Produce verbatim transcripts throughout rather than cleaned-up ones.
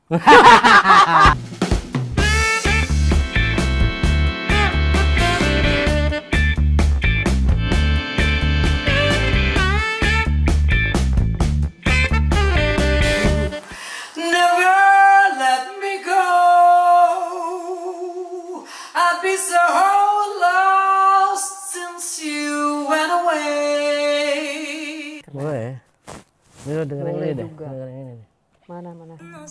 Boleh. Ini lo dengerin ini deh. Dengerin ini. Mana mana.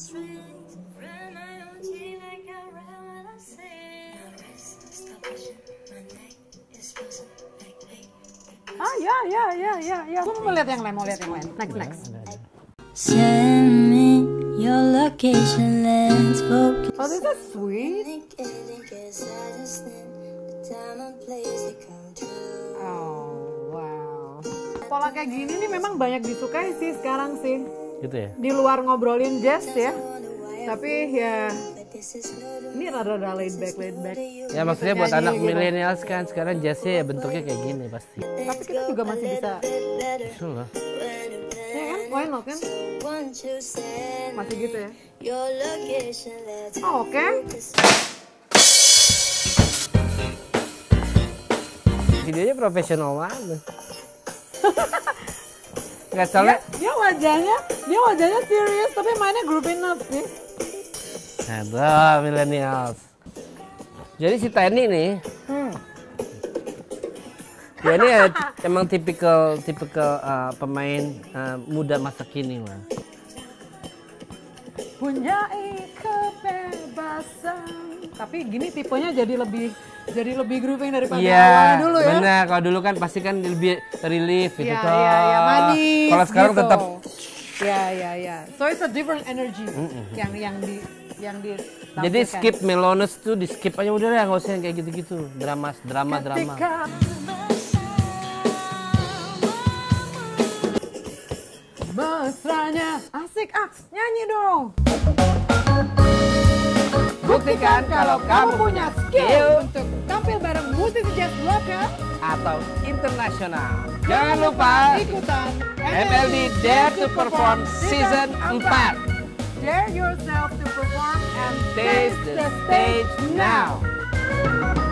Ah ya ya ya ya ya. Gue mau lihat yang lain, mau lihat yang lain. Next next. Send me your location, let's focus. Oh, this is sweet. Oh wow. Pola kayak gini nih memang banyak disukai sih sekarang sih. Gitu ya. Di luar ngobrolin jazz ya. Tapi ya ini rada-rada laid back, laid back. Ya maksudnya buat anak milenial kan sekarang jazznya ya bentuknya kayak gini pasti. Tapi kita juga masih bisa. Betul lah. Ya kan, why not kan? Masih gitu ya. Oh, oke. Okay. Videonya profesional banget. Nggak soalnya. Dia, dia wajahnya, dia wajahnya serius tapi mainnya groovy enough sih. Ada millennials. Jadi si Teni nih, hmm. dia ini ya, emang tipikal tipikal uh, pemain uh, muda masa kini lah. Punyai kebebasan. Tapi gini tipenya jadi lebih jadi lebih grooving daripada yeah, awalnya dulu ya. Benar, kalau dulu kan pasti kan lebih relief gitu yeah, toh. Iya, iya, manis. Kalau sekarang gitu. tetap. Ya, ya, ya. So it's a different energy mm -mm. yang yang di yang di. Jadi skip Melones tuh di skip aja udah ya, nggak usah yang kayak gitu-gitu. Drama, drama, drama. Mesranya asik aks, nyanyi dong. Buktikan kalau kamu punya skill untuk tampil bareng musisi jazz lokal atau internasional. Jangan lupa ikutan M L D Dare to Perform Season empat. Dare yourself to perform and taste the stage now.